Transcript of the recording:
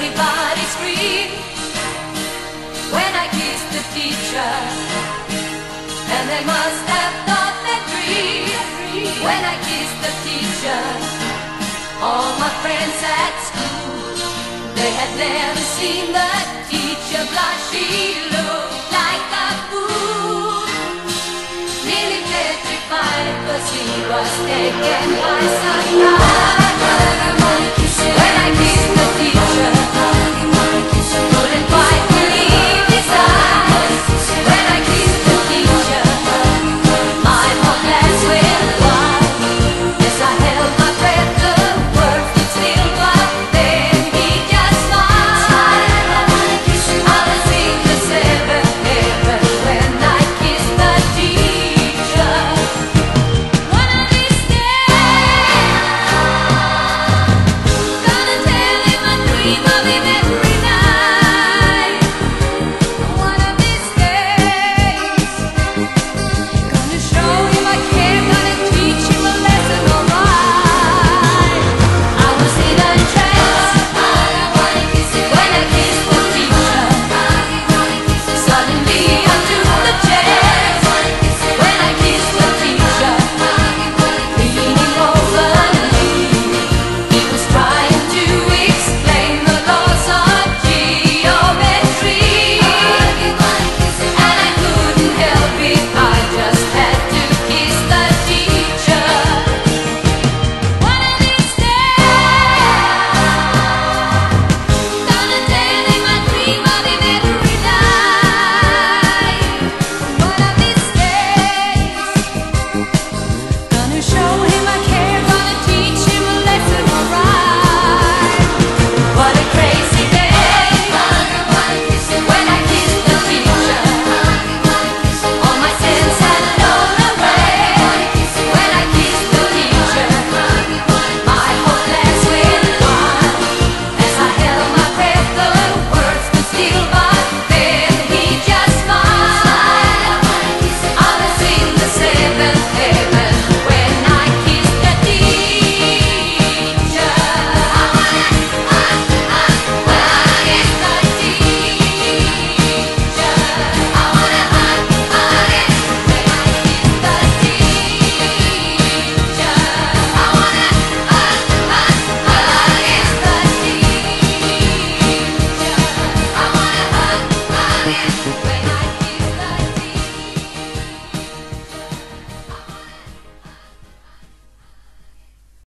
everybody screamed when I kissed the teacher, and they must have thought that dream when I kissed the teacher. All my friends at school, they had never seen the teacher blush. She looked like a fool, nearly petrified, 'cause he was taken by surprise.